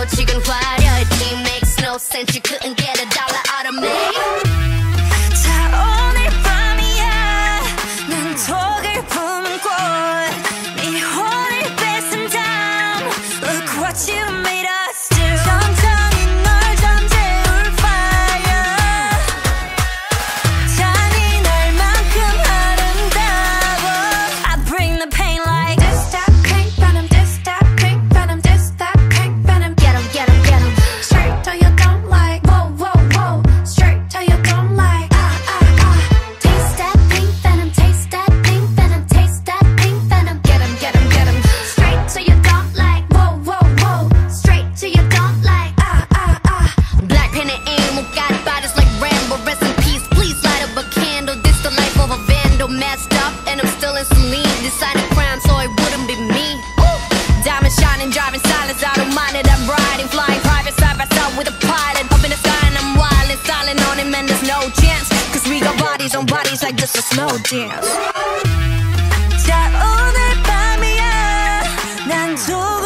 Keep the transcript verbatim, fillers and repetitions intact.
지금 화려했지. Makes no sense. You couldn't get a dollar out of me. 자 오늘 밤이야. 난 독을 품은 꽃. 네 혼을 뺏은 다음. Look what you made us do. 천천히 널 잠재울 fire. 잔인할 만큼 아름다워. I bring the pain like this that pink venom, this that pink venom, this that pink venom. Get 'em, get 'em, get 'em. Straight till you don't like. Whoa, whoa, whoa. Straight till you don't like. Ah, ah, ah. Taste that pink venom, taste that pink venom, taste that pink venom. Get 'em, get 'em, get 'em. Straight till you don't like. Whoa, whoa, whoa. Straight till you don't like. Ah, ah, ah. Blackpink and animal got bodies like Rambo. Rest in peace, please light up a candle. This the life of a vandal. Messed up and I'm still in saline. Decided crime so it wouldn't be me. Woo! Diamond shining, driving silence. I don't mind it. I'm riding, flying private side by side with a pilot. Up in the sky and I'm wild and silent on him and there's no chance. Cause we got bodies on bodies like this a slow dance. 자 오늘 밤이야. 난 도